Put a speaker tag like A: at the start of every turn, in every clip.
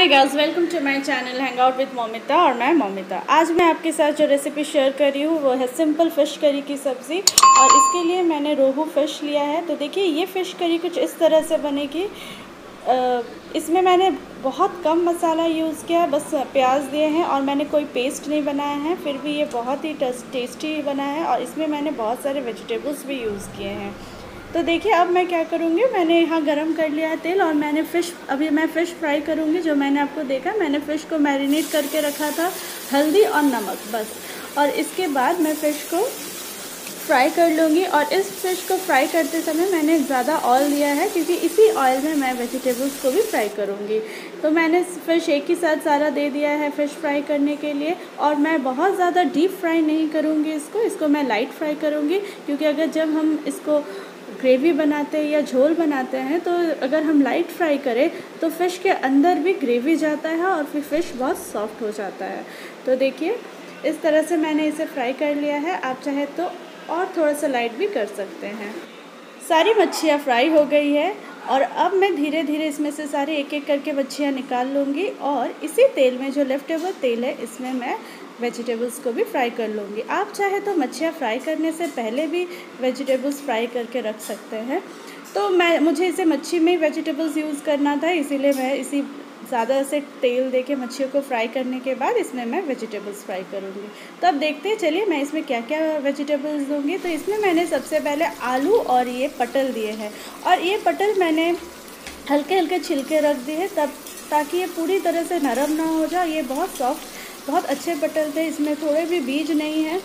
A: Hi guys, welcome to my channel hang out with Momita. और मैं मोमिता। आज मैं आपके साथ जो रेसिपी शेयर कर रही हूँ वो है सिंपल फ़िश करी की सब्ज़ी। और इसके लिए मैंने रोहू फ़िश लिया है। तो देखिए, ये फ़िश करी कुछ इस तरह से बनेगी। इसमें मैंने बहुत कम मसाला यूज़ किया है, बस प्याज दिए हैं और मैंने कोई पेस्ट नहीं बनाया है। फिर भी ये बहुत ही टेस्टी बना है और इसमें मैंने बहुत सारे वेजिटेबल्स भी यूज़ किए हैं। तो देखिए, अब मैं क्या करूँगी, मैंने यहाँ गरम कर लिया है तेल और मैंने अभी मैं फ़िश फ्राई करूँगी। जो मैंने आपको देखा, मैंने फ़िश को मैरिनेट करके रखा था हल्दी और नमक बस। और इसके बाद मैं फ़िश को फ्राई कर लूँगी। और इस फ़िश को फ्राई करते समय मैंने ज़्यादा ऑयल दिया है क्योंकि इसी ऑयल में मैं वेजिटेबल्स को भी फ्राई करूँगी। तो मैंने फ़िश एक ही साथ सारा दे दिया है फ़िश फ्राई करने के लिए। और मैं बहुत ज़्यादा डीप फ्राई नहीं करूँगी इसको मैं लाइट फ्राई करूँगी, क्योंकि अगर जब हम इसको ग्रेवी बनाते हैं या झोल बनाते हैं तो अगर हम लाइट फ्राई करें तो फ़िश के अंदर भी ग्रेवी जाता है और फिर फ़िश बहुत सॉफ्ट हो जाता है। तो देखिए, इस तरह से मैंने इसे फ्राई कर लिया है। आप चाहे तो और थोड़ा सा लाइट भी कर सकते हैं। सारी मच्छियाँ फ्राई हो गई है और अब मैं धीरे धीरे इसमें से सारे एक एक करके मच्छियाँ निकाल लूँगी। और इसी तेल में, जो लेफ़्ट ओवर तेल है, इसमें मैं वेजिटेबल्स को भी फ्राई कर लूँगी। आप चाहे तो मच्छियाँ फ्राई करने से पहले भी वेजिटेबल्स फ्राई करके रख सकते हैं। तो मुझे इसे मच्छी में ही वेजिटेबल्स यूज़ करना था, इसीलिए मैं इसी ज़्यादा से तेल देके मच्छियों को फ्राई करने के बाद इसमें मैं वेजिटेबल्स फ्राई करूँगी। तो अब देखते हैं, चलिए मैं इसमें क्या क्या वेजिटेबल्स दूँगी। तो इसमें मैंने सबसे पहले आलू और ये पटल दिए हैं। और ये पटल मैंने हल्के हल्के छिलके रख दिए हैं ताकि ये पूरी तरह से नरम ना हो जाए। ये बहुत सॉफ्ट, बहुत अच्छे पटल थे, इसमें थोड़े भी बीज नहीं है।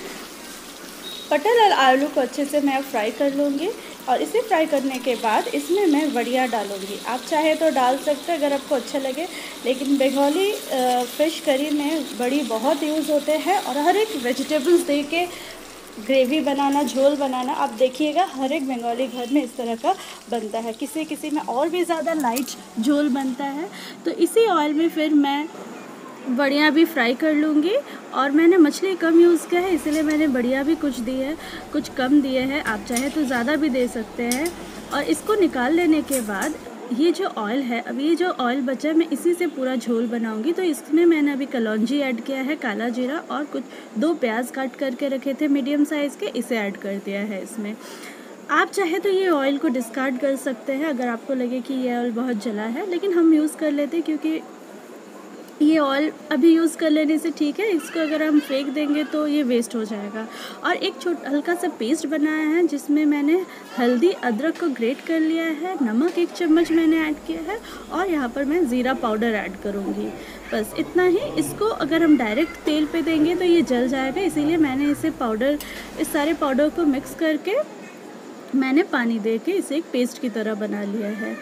A: पटल और आलू को अच्छे से मैं फ्राई कर लूँगी। और इसे फ्राई करने के बाद इसमें मैं बड़ियाँ डालूँगी। आप चाहे तो डाल सकते हैं अगर आपको अच्छा लगे, लेकिन बंगाली फ़िश करी में बड़ी बहुत यूज़ होते हैं। और हर एक वेजिटेबल्स दे के ग्रेवी बनाना, झोल बनाना, आप देखिएगा हर एक बंगाली घर में इस तरह का बनता है। किसी किसी में और भी ज़्यादा लाइट झोल बनता है। तो इसी ऑयल में फिर मैं बढ़िया भी फ्राई कर लूँगी। और मैंने मछली कम यूज़ किया है, इसलिए मैंने बढ़िया भी कुछ दी है, कुछ कम दिए हैं। आप चाहे तो ज़्यादा भी दे सकते हैं। और इसको निकाल लेने के बाद ये जो ऑयल है, अब ये जो ऑयल बचा है, मैं इसी से पूरा झोल बनाऊंगी। तो इसमें मैंने अभी कलौंजी ऐड किया है, काला जीरा, और कुछ 2 प्याज काट करके रखे थे मीडियम साइज़ के, इसे ऐड कर दिया है इसमें। आप चाहे तो ये ऑयल को डिस्कार्ड कर सकते हैं अगर आपको लगे कि ये ऑयल बहुत जला है, लेकिन हम यूज़ कर लेते हैं क्योंकि ये ऑयल अभी यूज़ कर लेने से ठीक है। इसको अगर हम फेंक देंगे तो ये वेस्ट हो जाएगा। और एक हल्का सा पेस्ट बनाया है जिसमें मैंने हल्दी, अदरक को ग्रेट कर लिया है, नमक 1 चम्मच मैंने ऐड किया है, और यहाँ पर मैं ज़ीरा पाउडर ऐड करूँगी। बस इतना ही। इसको अगर हम डायरेक्ट तेल पे देंगे तो ये जल जाएगा, इसीलिए मैंने इस सारे पाउडर को मिक्स करके मैंने पानी दे के इसे एक पेस्ट की तरह बना लिया है।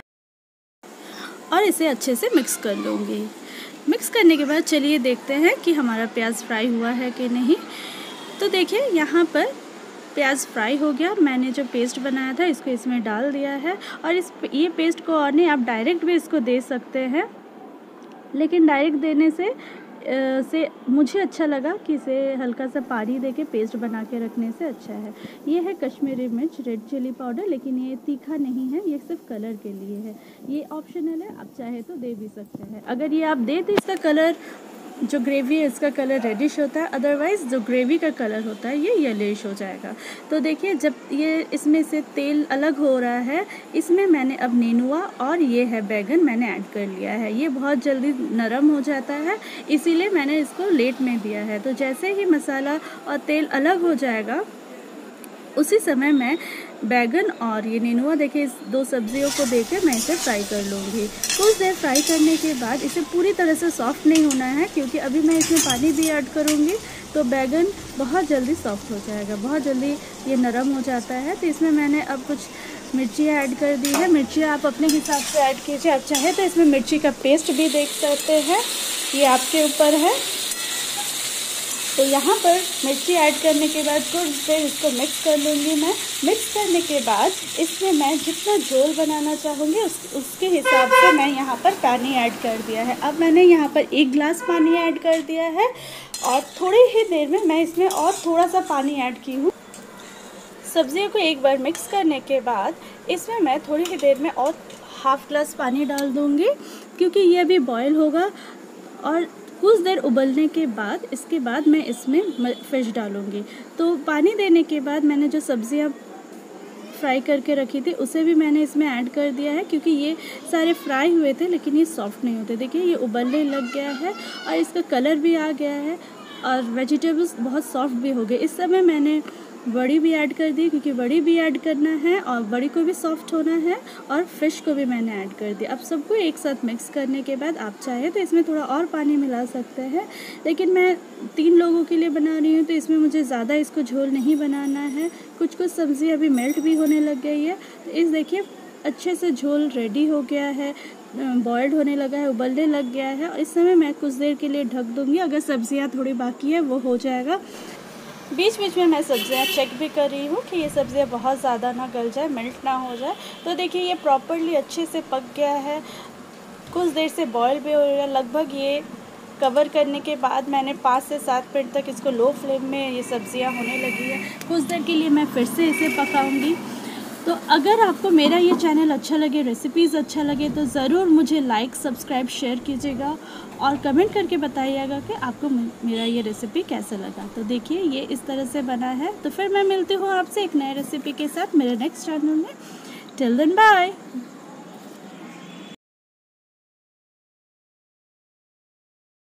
A: और इसे अच्छे से मिक्स कर लूँगी। मिक्स करने के बाद चलिए देखते हैं कि हमारा प्याज फ्राई हुआ है कि नहीं। तो देखिए, यहाँ पर प्याज फ्राई हो गया। मैंने जो पेस्ट बनाया था इसको इसमें डाल दिया है। और ये पेस्ट को, और नहीं, आप डायरेक्ट भी इसको दे सकते हैं, लेकिन डायरेक्ट देने से मुझे अच्छा लगा कि इसे हल्का सा पानी देके पेस्ट बना के रखने से अच्छा है। ये है कश्मीरी मिर्च, रेड चिली पाउडर, लेकिन ये तीखा नहीं है, ये सिर्फ कलर के लिए है। ये ऑप्शनल है, आप चाहे तो दे भी सकते हैं। अगर ये आप दे तो इसका कलर, जो ग्रेवी है इसका कलर रेडिश होता है, अदरवाइज़ जो ग्रेवी का कलर होता है ये येलोइश हो जाएगा। तो देखिए, जब ये इसमें से तेल अलग हो रहा है, इसमें मैंने अब नेनुआ और ये है बैगन मैंने ऐड कर लिया है। ये बहुत जल्दी नरम हो जाता है, इसीलिए मैंने इसको लेट में दिया है। तो जैसे ही मसाला और तेल अलग हो जाएगा, उसी समय मैं बैगन और ये नेनुआ, देखिए, इस 2 सब्जियों को देकर मैं इसे फ्राई कर लूँगी। कुछ देर फ्राई करने के बाद इसे पूरी तरह से सॉफ्ट नहीं होना है, क्योंकि अभी मैं इसमें पानी भी ऐड करूँगी तो बैगन बहुत जल्दी सॉफ्ट हो जाएगा, बहुत जल्दी ये नरम हो जाता है। तो इसमें मैंने अब कुछ मिर्चियाँ ऐड कर दी है। मिर्चियाँ आप अपने हिसाब से ऐड कीजिए। आप चाहे तो इसमें मिर्ची का पेस्ट भी देख सकते हैं, ये आपके ऊपर है। तो यहाँ पर मिर्ची ऐड करने के बाद कुछ देर इसको मिक्स कर लूँगी मैं। मिक्स करने के बाद इसमें मैं जितना झोल बनाना चाहूँगी उसके हिसाब से मैं यहाँ पर पानी ऐड कर दिया है। अब मैंने यहाँ पर 1 गिलास पानी ऐड कर दिया है और थोड़ी ही देर में मैं इसमें और थोड़ा सा पानी ऐड की हूँ। सब्जियों को एक बार मिक्स करने के बाद इसमें मैं थोड़ी ही देर में और हाफ़ ग्लास पानी डाल दूँगी क्योंकि ये अभी बॉयल होगा और कुछ देर उबलने के बाद इसके बाद मैं इसमें फ़िश डालूँगी। तो पानी देने के बाद मैंने जो सब्ज़ियाँ फ्राई करके रखी थी उसे भी मैंने इसमें ऐड कर दिया है, क्योंकि ये सारे फ्राई हुए थे लेकिन ये सॉफ्ट नहीं होते। देखिए ये उबलने लग गया है और इसका कलर भी आ गया है और वेजिटेबल्स बहुत सॉफ्ट भी हो गए। इस समय मैंने बड़ी भी ऐड कर दी, क्योंकि बड़ी भी ऐड करना है और बड़ी को भी सॉफ्ट होना है, और फ़िश को भी मैंने ऐड कर दिया। अब सबको एक साथ मिक्स करने के बाद आप चाहे तो इसमें थोड़ा और पानी मिला सकते हैं, लेकिन मैं 3 लोगों के लिए बना रही हूँ तो इसमें मुझे ज़्यादा इसको झोल नहीं बनाना है। कुछ सब्ज़ी अभी मेल्ट भी होने लग गई है, तो इस देखिए अच्छे से झोल रेडी हो गया है, बॉयल्ड होने लगा है, उबलने लग गया है। और इस समय मैं कुछ देर के लिए ढक दूँगी। अगर सब्ज़ियाँ थोड़ी बाकी है वो हो जाएगा। बीच बीच में मैं सब्ज़ियाँ चेक भी कर रही हूँ कि ये सब्ज़ियाँ बहुत ज़्यादा ना गल जाए, मेल्ट ना हो जाए। तो देखिए ये प्रॉपर्ली अच्छे से पक गया है, कुछ देर से बॉयल भी हो रहा है। लगभग ये कवर करने के बाद मैंने 5 से 7 मिनट तक इसको लो फ्लेम में ये सब्ज़ियाँ होने लगी है। कुछ देर के लिए मैं फिर से इसे पकाऊंगी। तो अगर आपको मेरा ये चैनल अच्छा लगे, रेसिपीज़ अच्छा लगे, तो ज़रूर मुझे लाइक, सब्सक्राइब, शेयर कीजिएगा और कमेंट करके बताइएगा कि आपको मेरा ये रेसिपी कैसा लगा। तो देखिए ये इस तरह से बना है। तो फिर मैं मिलती हूँ आपसे एक नए रेसिपी के साथ मेरे नेक्स्ट चैनल में। Till then bye.